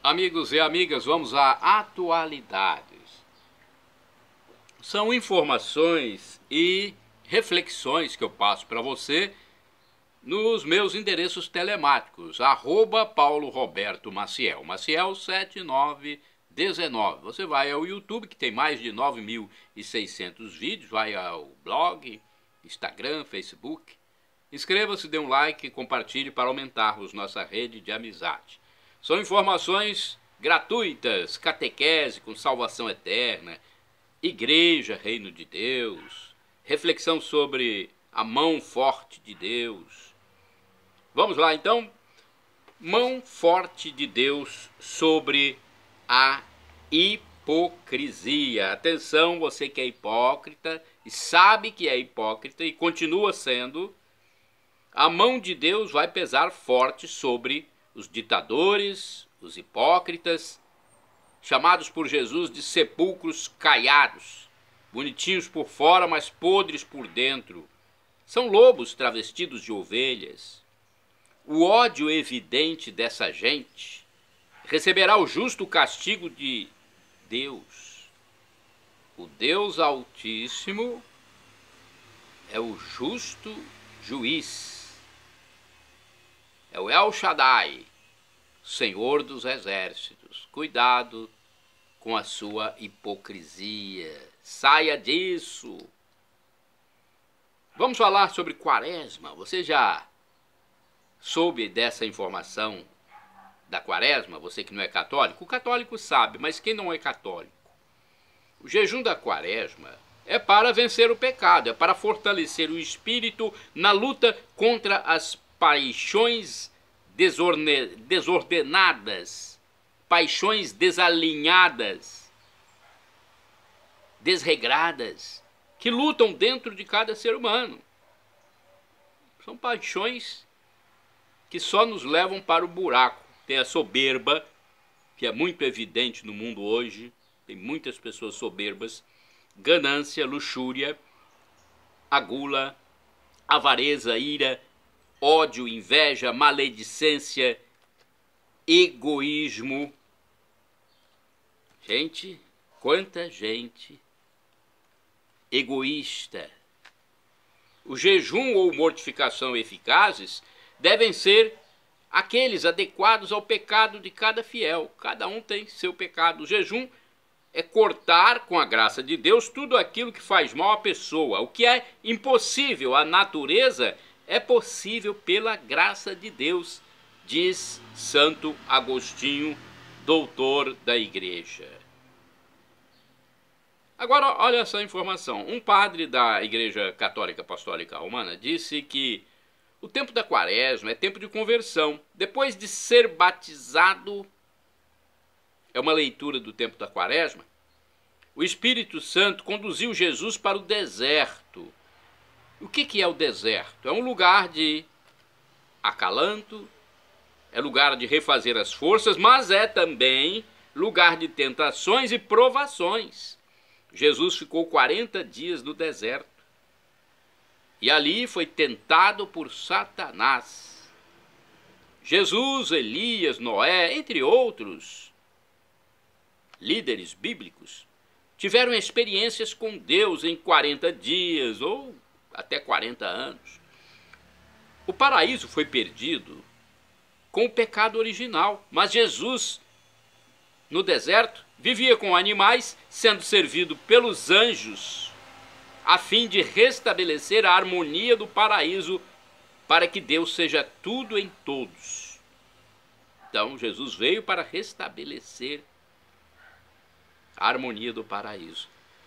Amigos e amigas, vamos a atualidades. São informações e reflexões que eu passo para você nos meus endereços telemáticos, @Paulo Roberto Maciel, Maciel 7919. Você vai ao YouTube, que tem mais de 9.600 vídeos, vai ao blog, Instagram, Facebook. Inscreva-se, dê um like e compartilhe para aumentarmos nossa rede de amizade. São informações gratuitas, catequese com salvação eterna, igreja, reino de Deus, reflexão sobre a mão forte de Deus. Vamos lá então, mão forte de Deus sobre a hipocrisia. Atenção, você que é hipócrita e sabe que é hipócrita e continua sendo, a mão de Deus vai pesar forte sobre os ditadores, os hipócritas, chamados por Jesus de sepulcros caiados, bonitinhos por fora, mas podres por dentro. São lobos travestidos de ovelhas. O ódio evidente dessa gente receberá o justo castigo de Deus. O Deus Altíssimo é o justo juiz. É o El Shaddai, Senhor dos Exércitos. Cuidado com a sua hipocrisia. Saia disso. Vamos falar sobre Quaresma. Você já soube dessa informação da Quaresma? Você que não é católico? O católico sabe, mas quem não é católico? O jejum da Quaresma é para vencer o pecado, é para fortalecer o espírito na luta contra as paixões desordenadas, paixões desalinhadas, desregradas, que lutam dentro de cada ser humano. São paixões que só nos levam para o buraco. Tem a soberba, que é muito evidente no mundo hoje, tem muitas pessoas soberbas, ganância, luxúria, a gula, avareza, ira, ódio, inveja, maledicência, egoísmo. Gente, quanta gente egoísta. O jejum ou mortificação eficazes devem ser aqueles adequados ao pecado de cada fiel. Cada um tem seu pecado. O jejum é cortar, com a graça de Deus, tudo aquilo que faz mal à pessoa. O que é impossível à natureza é possível pela graça de Deus, diz Santo Agostinho, doutor da Igreja. Agora, olha essa informação. Um padre da Igreja Católica Apostólica Romana disse que o tempo da Quaresma é tempo de conversão. Depois de ser batizado, é uma leitura do tempo da Quaresma, o Espírito Santo conduziu Jesus para o deserto. O que é o deserto? É um lugar de acalanto, é lugar de refazer as forças, mas é também lugar de tentações e provações. Jesus ficou 40 dias no deserto e ali foi tentado por Satanás. Jesus, Elias, Noé, entre outros líderes bíblicos, tiveram experiências com Deus em 40 dias ou até 40 anos. O paraíso foi perdido com o pecado original, mas Jesus, no deserto, vivia com animais, sendo servido pelos anjos, a fim de restabelecer a harmonia do paraíso, para que Deus seja tudo em todos. Então, Jesus veio para restabelecer a harmonia do paraíso.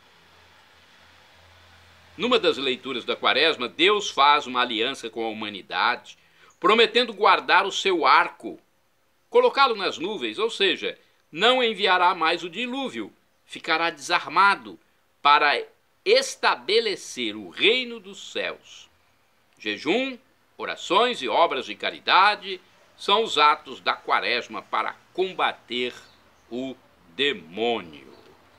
Numa das leituras da Quaresma, Deus faz uma aliança com a humanidade, prometendo guardar o seu arco, colocá-lo nas nuvens, ou seja, não enviará mais o dilúvio, ficará desarmado para estabelecer o reino dos céus. Jejum, orações e obras de caridade são os atos da Quaresma para combater o demônio.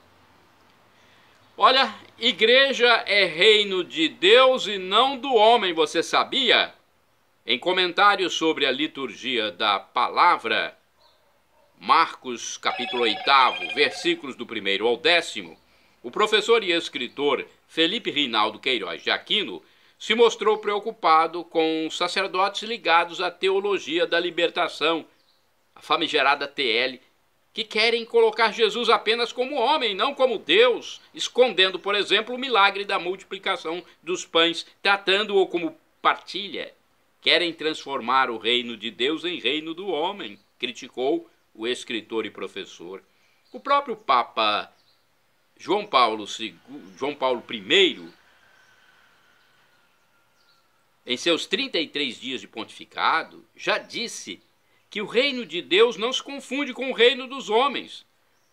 Olha, igreja é reino de Deus e não do homem, você sabia? Em comentários sobre a liturgia da palavra, Marcos capítulo 8, versículos do 1º ao 10º, o professor e escritor Felipe Rinaldo Queiroz de Aquino se mostrou preocupado com sacerdotes ligados à teologia da libertação, a famigerada TL, que querem colocar Jesus apenas como homem, não como Deus, escondendo, por exemplo, o milagre da multiplicação dos pães, tratando-o como partilha. Querem transformar o reino de Deus em reino do homem, criticou o escritor e professor. O próprio Papa João Paulo I, em seus 33 dias de pontificado, já disse que o reino de Deus não se confunde com o reino dos homens.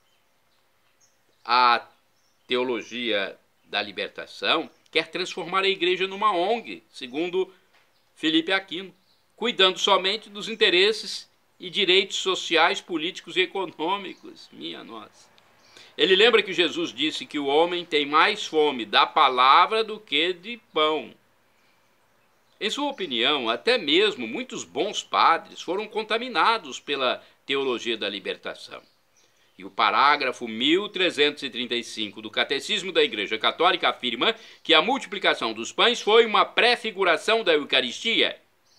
A teologia da libertação quer transformar a igreja numa ONG, segundo Felipe Aquino, cuidando somente dos interesses e direitos sociais, políticos e econômicos. Minha nossa. Ele lembra que Jesus disse que o homem tem mais fome da palavra do que de pão. Em sua opinião, até mesmo muitos bons padres foram contaminados pela teologia da libertação. E o parágrafo 1335 do Catecismo da Igreja Católica afirma que a multiplicação dos pães foi uma prefiguração da Eucaristia.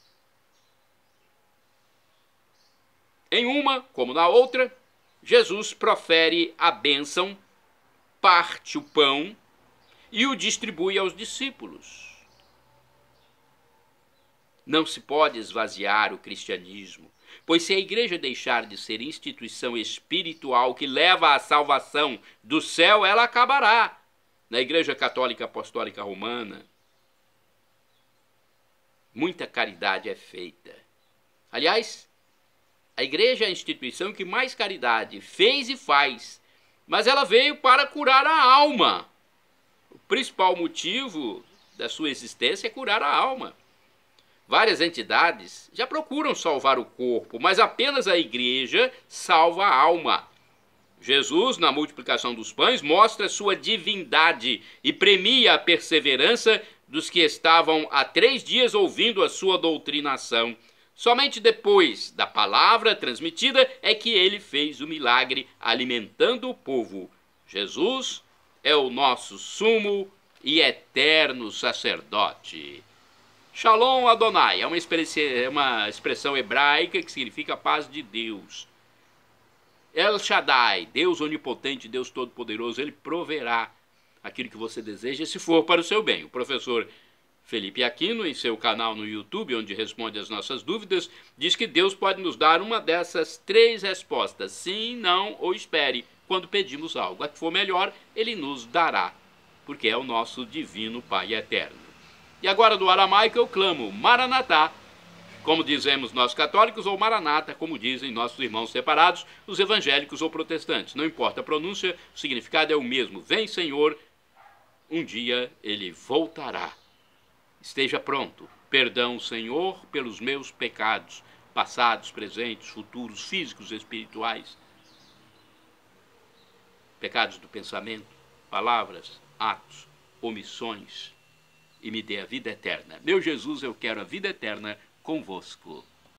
Em uma, como na outra, Jesus profere a bênção, parte o pão e o distribui aos discípulos. Não se pode esvaziar o cristianismo, pois se a igreja deixar de ser instituição espiritual que leva à salvação do céu, ela acabará. Na Igreja Católica Apostólica Romana, muita caridade é feita. Aliás, a igreja é a instituição que mais caridade fez e faz, mas ela veio para curar a alma. O principal motivo da sua existência é curar a alma. Várias entidades já procuram salvar o corpo, mas apenas a igreja salva a alma. Jesus, na multiplicação dos pães, mostra sua divindade e premia a perseverança dos que estavam há 3 dias ouvindo a sua doutrinação. Somente depois da palavra transmitida é que ele fez o milagre alimentando o povo. Jesus é o nosso sumo e eterno sacerdote. Shalom Adonai é uma expressão hebraica que significa paz de Deus. El Shaddai, Deus onipotente, Deus todo-poderoso, ele proverá aquilo que você deseja se for para o seu bem. O professor Felipe Aquino, em seu canal no YouTube, onde responde as nossas dúvidas, diz que Deus pode nos dar uma dessas 3 respostas: sim, não ou espere. Quando pedimos algo, a que for melhor, ele nos dará, porque é o nosso divino Pai eterno. E agora do aramaico eu clamo Maranatá, como dizemos nós católicos, ou Maranata, como dizem nossos irmãos separados, os evangélicos ou protestantes. Não importa a pronúncia, o significado é o mesmo. Vem, Senhor, um dia ele voltará. Esteja pronto. Perdão, Senhor, pelos meus pecados, passados, presentes, futuros, físicos, espirituais. Pecados do pensamento, palavras, atos, omissões. E me dê a vida eterna. Meu Jesus, eu quero a vida eterna convosco.